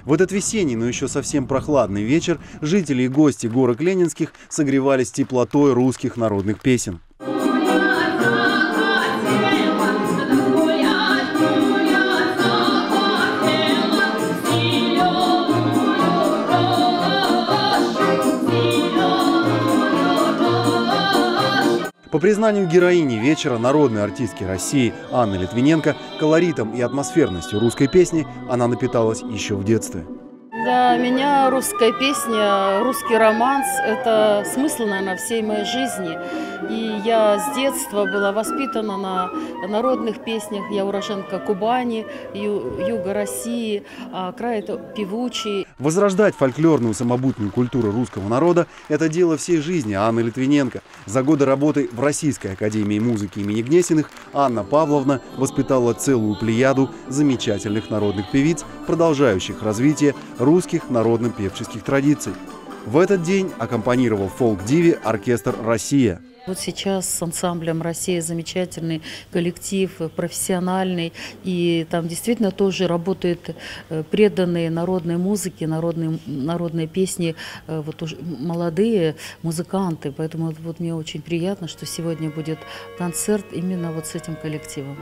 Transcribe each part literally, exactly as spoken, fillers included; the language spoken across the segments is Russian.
В этот весенний, но еще совсем прохладный вечер жители и гости горок Ленинских согревались теплотой русских народных песен. По признанию героини вечера, народной артистки России Анны Литвиненко, колоритом и атмосферностью русской песни она напиталась еще в детстве. Для меня русская песня, русский романс – это смысл, наверное, всей моей жизни. И я с детства была воспитана на народных песнях. Я уроженка Кубани, ю, юга России, а край это певучий. Возрождать фольклорную самобытную культуру русского народа – это дело всей жизни Анны Литвиненко. За годы работы в Российской академии музыки имени Гнесиных Анна Павловна воспитала целую плеяду замечательных народных певиц, продолжающих развитие русских народно-певческих традиций. В этот день аккомпанировал фолк-диве оркестр «Россия». Вот сейчас с ансамблем «Россия» замечательный коллектив, профессиональный. И там действительно тоже работают преданные народной музыке, народные, народные песни, вот уже молодые музыканты. Поэтому вот мне очень приятно, что сегодня будет концерт именно вот с этим коллективом.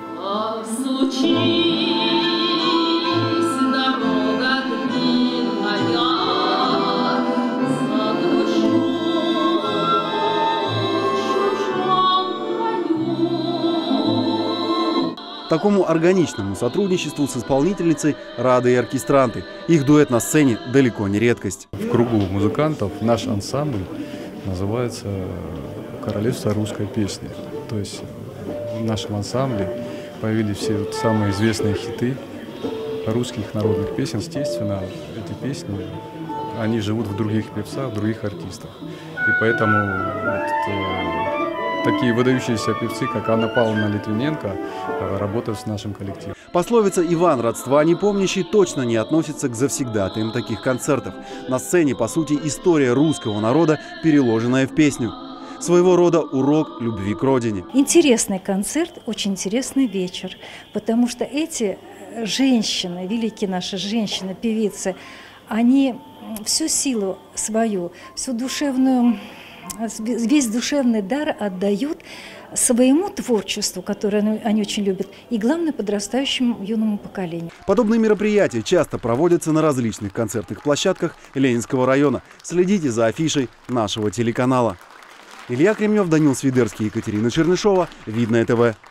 Такому органичному сотрудничеству с исполнительницей рады и оркестранты. Их дуэт на сцене далеко не редкость. В кругу музыкантов наш ансамбль называется «Королевство русской песни». То есть в нашем ансамбле появились все вот самые известные хиты русских народных песен. Естественно, эти песни, они живут в других певцах, в других артистах. И поэтому вот, такие выдающиеся певцы, как Анна Павловна Литвиненко, работают с нашим коллективом. Пословица «Иван родства не помнящий» точно не относится к завсегдатаям таких концертов. На сцене, по сути, история русского народа, переложенная в песню. Своего рода урок любви к родине. Интересный концерт, очень интересный вечер, потому что эти женщины, великие наши женщины, певицы, они всю силу свою, всю душевную... весь душевный дар отдают своему творчеству, которое они очень любят, и, главное, подрастающему юному поколению. Подобные мероприятия часто проводятся на различных концертных площадках Ленинского района. Следите за афишей нашего телеканала. Илья Кремнев, Данил Свидерский, Екатерина Чернышова. Видное ТВ.